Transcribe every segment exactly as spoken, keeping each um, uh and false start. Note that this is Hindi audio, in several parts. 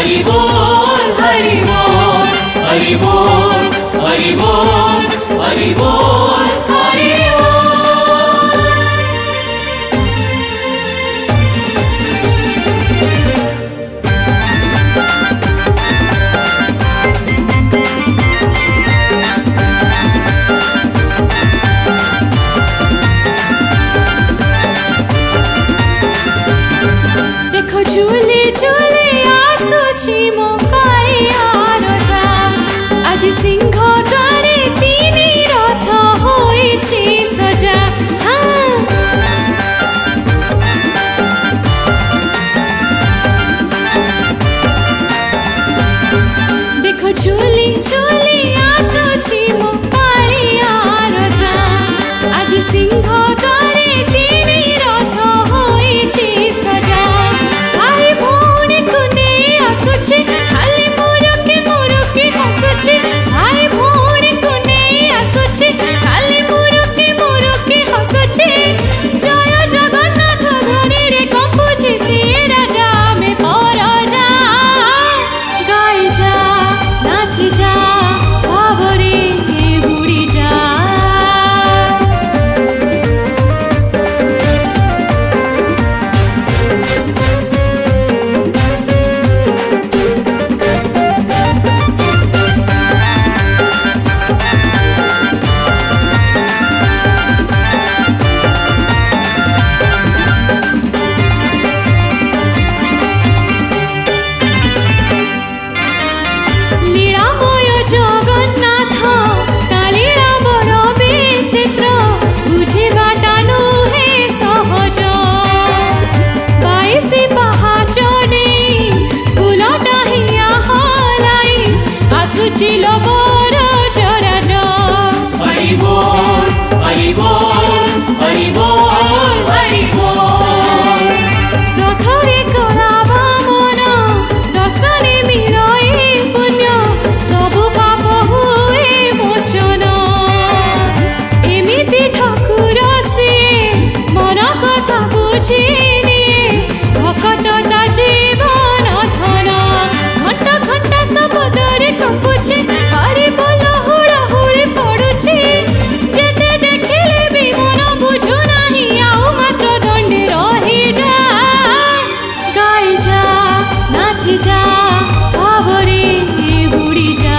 हरि बोल हरि बोल हरि बोल हरि बोल हरि बोल हरि बोल। देखो झूले झूले आसुछि मो कालियार जा आज सिंह द्वारे तीन रथ होइछि सजा। हाँ देखो झूली झूली आसुछि मो कालियार जा आज सिंह द्वारे तीन रथ होइछि सजा। भाई भौणी को नहीं आसुछि खाली मुरुकी मुरुकी हसुछि। भाई भौणी को नहीं आसुछि खाली मुरुकी मुरुकी हसुछि। जय जगन्नाथ ध्वनि रे कंपुछि से राजा में परजा। गाई जा नाची जा भावरे बुड़ी जा। লীলাময় জগন্নাথ কালীরা বড় বিচিত্র বুঝিবাটা নুহে সহজ। বাইশি পাহাচ নেই ফুলটা হিয়া হলাই আসুছি লবর জরাজ। हरि बोल हरि बोल हरि बोल हरि बोल। रथरे कला बामन दशने मिलए पुण्य सबु पाप हुए मोचन। एमिति ठाकुर से मन कथा बुझी निए भकत ता जीवन धन। घंटा घंटा शब्दरे कंपुछि हरि बोल हुड़ा हुड़ी पड़ुछि। जेते देखिले भी मन बुझु नाही आउ मात्र दंडे रही जा। गाई जा नाची जा भावरे बुड़ी जा।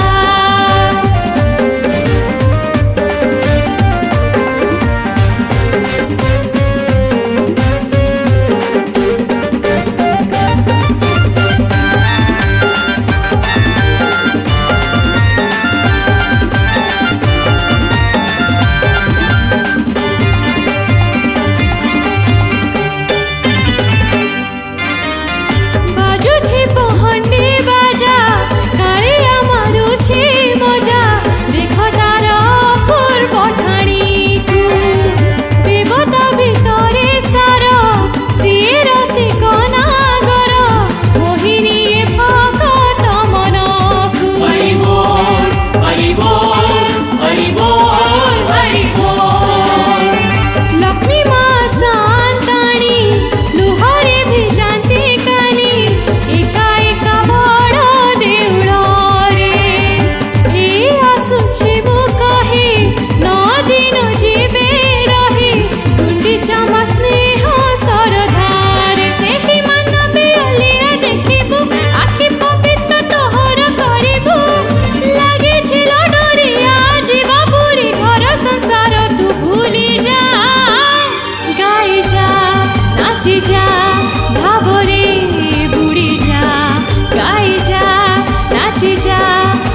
बाजुछि पहंडी बाजा कालिया मारुछि मजा। देखो तार पूर्व ठाणी को देवता भितरे सार सिए रसिक नागर मोहिनी ए भगत मन को। हरि बोल हरि बोल हरि बोल हरि बोल। लक्ष्मी माँ शांताणी लुहरे भिजाती कानी एका एका बड़ देउल रे। ए आसुछि मु कहे नौ दिन जीवे रही गुंडीचा मा स्नेह सरधार। सेहि मानबी अलिया देखिबु आखि पवित्र तोहर करिबु। लागे छिल डोरिया जीवा पुरी घर संसार तू भूली जा। गाई जा नाची जा भावरे बुड़ी जा। गाई जा नाची जा